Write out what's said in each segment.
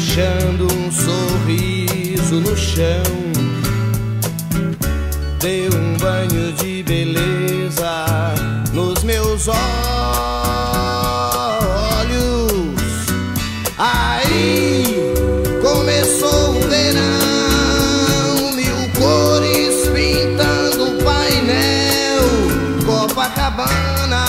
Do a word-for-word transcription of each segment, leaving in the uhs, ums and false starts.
deixando um sorriso no chão. Dei um banho de beleza nos meus olhos. Aí começou o verão, mil cores pintando o painel Copacabana.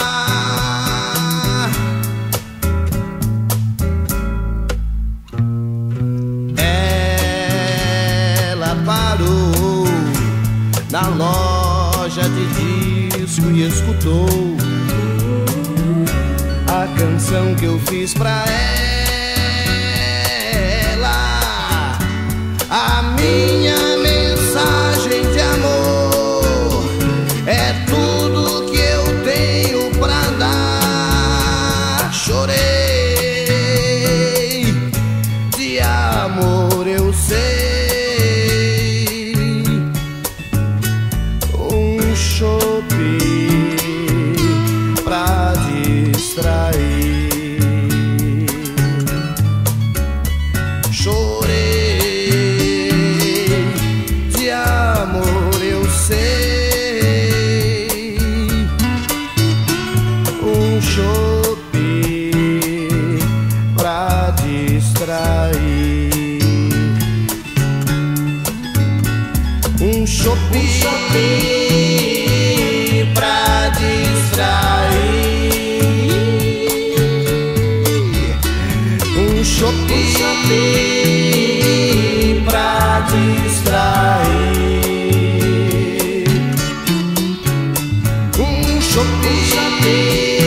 Ela parou na loja de disco e escutou a canção que eu fiz pra ela, a minha mensagem de amor. É tudo que eu tenho pra dar. Chorei de amor, eu sei. Chope pra distrair. Chorei de amor, eu sei. Um chope pra distrair. Um chope, um chope pra distrair. Um chope, um chope pra distrair. Um chope, um chope